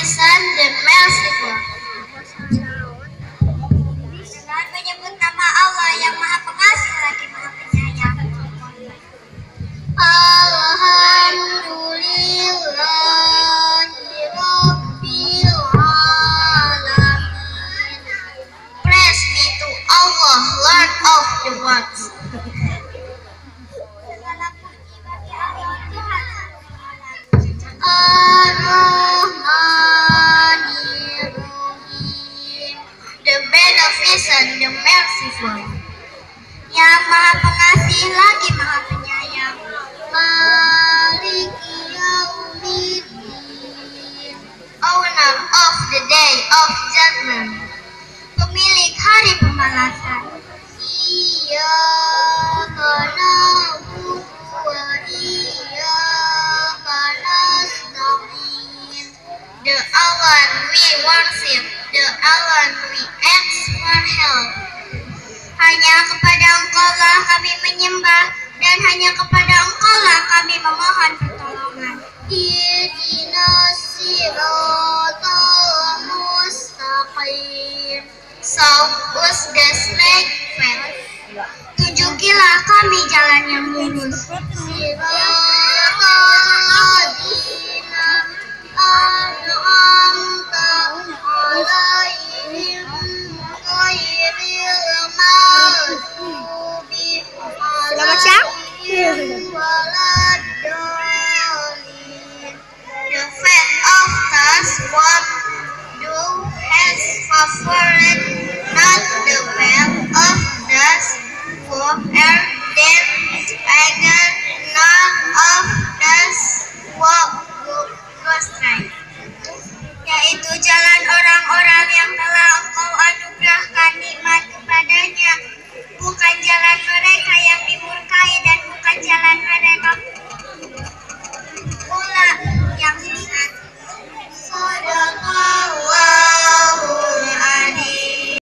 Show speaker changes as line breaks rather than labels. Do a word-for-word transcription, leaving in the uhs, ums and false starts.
Beneficent, the Merciful. Dengan menyebut nama Allah yang Maha Pengasih lagi Maha Penyayang. Alhamdulillahi Rabbil Alamin. Praise be to Allah, Lord of the worlds. Segala puji bagi Allah, Tuhan Ar-Rahmanir-Rahim, the Beneficent, the Merciful. Yang Maha Pengasih lagi Maha Penyayang. Maliki Yaumiddin, owner of the day of judgment, pemilik hari pembalasan. Iyyaka na'budu wa iyyaka nasta'in, the Allah we worship, the Allah we ask for help. Hanya kepada Engkau lah kami menyembah, dan hanya kepada Engkau lah kami memohon pertolongan. Ihdinas siratal mustaqim, show us the straight path. Tunjukilah kami jalan yang lurus. Siratal ladzina an'amta alaihim ghairil maghdubi alaihim waladdallin. The faith of those what thou hast favored, not the faith of those who err then again, not of those who go astray. Yaitu jalan orang-orang yang telah Engkau anugerahkan nikmat kepadanya, bukan jalan mereka yang dimurkai dan bukan jalan mereka